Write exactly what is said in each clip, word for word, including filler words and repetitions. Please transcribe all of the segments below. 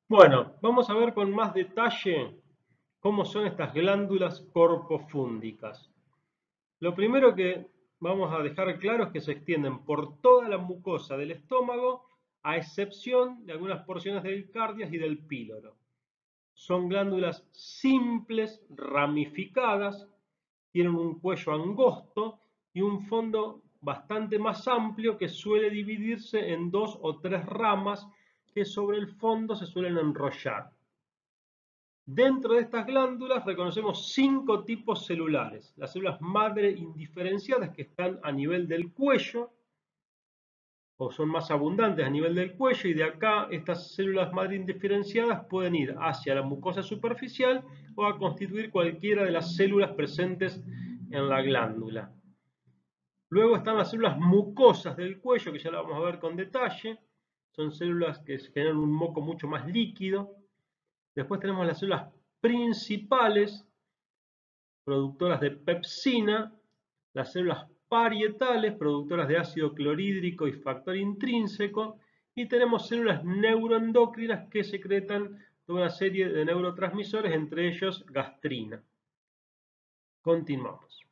Bueno, vamos a ver con más detalle cómo son estas glándulas corpofúndicas. Lo primero que vamos a dejar claro es que se extienden por toda la mucosa del estómago, a excepción de algunas porciones del cardias y del píloro. Son glándulas simples, ramificadas, tienen un cuello angosto y un fondo bastante más amplio que suele dividirse en dos o tres ramas que sobre el fondo se suelen enrollar. Dentro de estas glándulas reconocemos cinco tipos celulares. Las células madre indiferenciadas, que están a nivel del cuello, o son más abundantes a nivel del cuello, y de acá estas células madre indiferenciadas pueden ir hacia la mucosa superficial o a constituir cualquiera de las células presentes en la glándula. Luego están las células mucosas del cuello, que ya la vamos a ver con detalle. Son células que generan un moco mucho más líquido. Después tenemos las células principales, productoras de pepsina, las células parietales, productoras de ácido clorhídrico y factor intrínseco, y tenemos células neuroendocrinas que secretan toda una serie de neurotransmisores, entre ellos gastrina. Continuamos.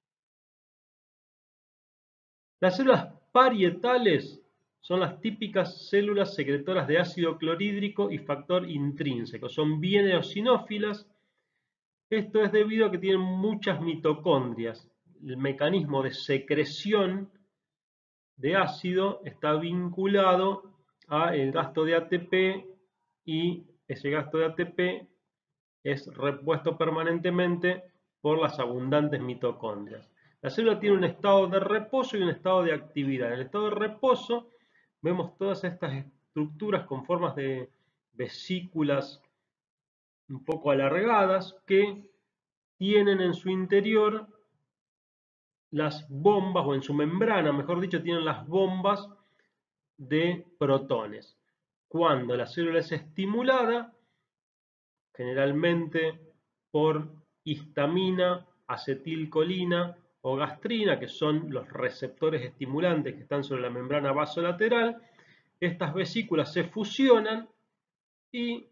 Las células parietales son las típicas células secretoras de ácido clorhídrico y factor intrínseco. Son bien eosinófilas. Esto es debido a que tienen muchas mitocondrias. El mecanismo de secreción de ácido está vinculado al gasto de A T P, y ese gasto de A T P es repuesto permanentemente por las abundantes mitocondrias. La célula tiene un estado de reposo y un estado de actividad. En el estado de reposo vemos todas estas estructuras con formas de vesículas un poco alargadas que tienen en su interior las bombas, o en su membrana, mejor dicho, tienen las bombas de protones. Cuando la célula es estimulada, generalmente por histamina, acetilcolina o gastrina, que son los receptores estimulantes que están sobre la membrana vasolateral, estas vesículas se fusionan y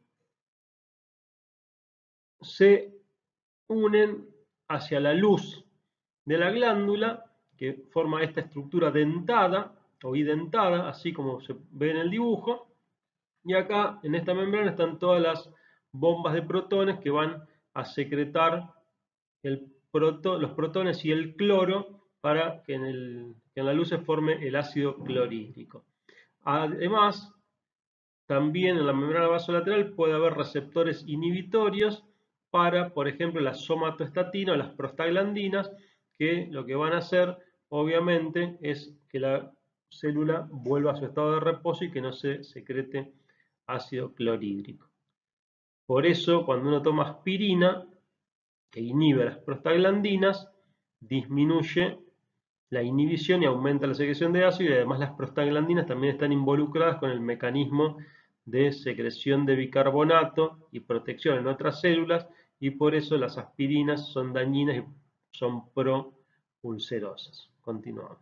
se unen hacia la luz de la glándula, que forma esta estructura dentada o identada, así como se ve en el dibujo. Y acá en esta membrana están todas las bombas de protones que van a secretar el proto, los protones y el cloro para que en, el, que en la luz se forme el ácido clorhídrico. Además, también en la membrana vasolateral puede haber receptores inhibitorios para, por ejemplo, la somatoestatina o las prostaglandinas, que lo que van a hacer, obviamente, es que la célula vuelva a su estado de reposo y que no se secrete ácido clorhídrico. Por eso, cuando uno toma aspirina, que inhibe las prostaglandinas, disminuye la inhibición y aumenta la secreción de ácido, y además las prostaglandinas también están involucradas con el mecanismo de secreción de bicarbonato y protección en otras células, y por eso las aspirinas son dañinas y son pro-ulcerosas. Continuamos.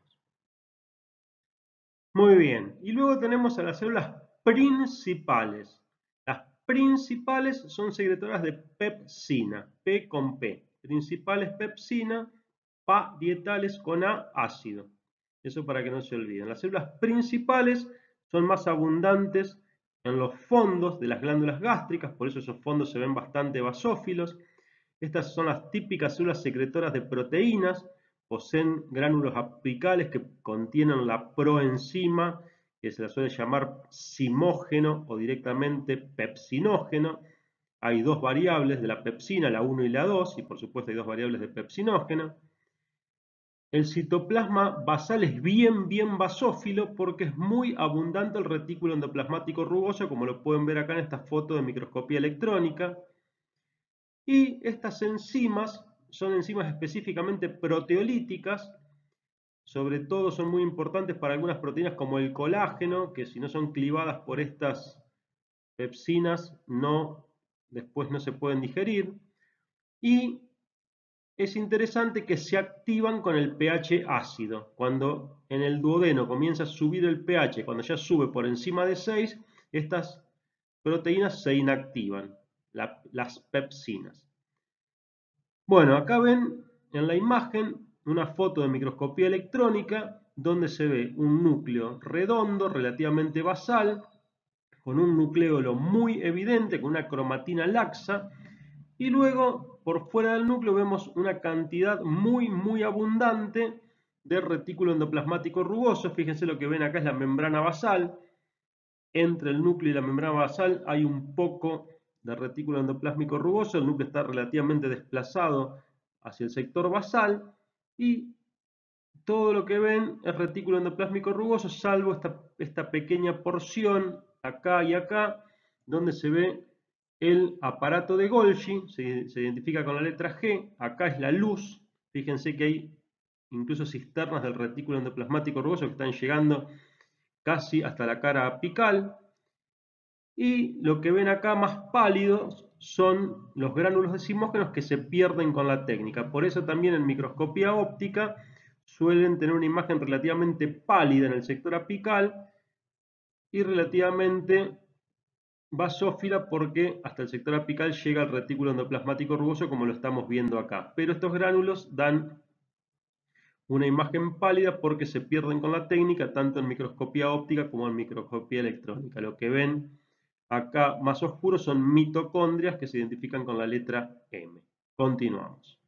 Muy bien, y luego tenemos a las células principales. Las principales son secretoras de pepsina, P con P. Principales pepsina, parietales con A, ácido. Eso para que no se olviden. Las células principales son más abundantes en los fondos de las glándulas gástricas, por eso esos fondos se ven bastante basófilos. Estas son las típicas células secretoras de proteínas. Poseen gránulos apicales que contienen la proenzima, que se la suele llamar simógeno o directamente pepsinógeno. Hay dos variables de la pepsina, la uno y la dos, y por supuesto hay dos variables de pepsinógeno. El citoplasma basal es bien, bien basófilo porque es muy abundante el retículo endoplasmático rugoso, como lo pueden ver acá en esta foto de microscopía electrónica. Y estas enzimas son enzimas específicamente proteolíticas, sobre todo son muy importantes para algunas proteínas como el colágeno, que si no son clivadas por estas pepsinas, no, después no se pueden digerir. Y es interesante que se activan con el pH ácido. Cuando en el duodeno comienza a subir el pH, cuando ya sube por encima de seis, estas proteínas se inactivan, la, las pepsinas. Bueno, acá ven en la imagen una foto de microscopía electrónica donde se ve un núcleo redondo, relativamente basal, con un nucleolo muy evidente, con una cromatina laxa, y luego por fuera del núcleo vemos una cantidad muy, muy abundante de retículo endoplasmático rugoso. Fíjense lo que ven acá es la membrana basal. Entre el núcleo y la membrana basal hay un poco de retículo endoplásmico rugoso, el núcleo está relativamente desplazado hacia el sector basal y todo lo que ven es retículo endoplásmico rugoso, salvo esta, esta pequeña porción acá y acá, donde se ve el aparato de Golgi, se, se identifica con la letra G, acá es la luz, fíjense que hay incluso cisternas del retículo endoplasmático rugoso que están llegando casi hasta la cara apical, y lo que ven acá más pálidos son los gránulos decimógenos que se pierden con la técnica. Por eso también en microscopía óptica suelen tener una imagen relativamente pálida en el sector apical y relativamente basófila porque hasta el sector apical llega el retículo endoplasmático rugoso como lo estamos viendo acá. Pero estos gránulos dan una imagen pálida porque se pierden con la técnica tanto en microscopía óptica como en microscopía electrónica. Lo que ven acá más oscuros son mitocondrias que se identifican con la letra M. Continuamos.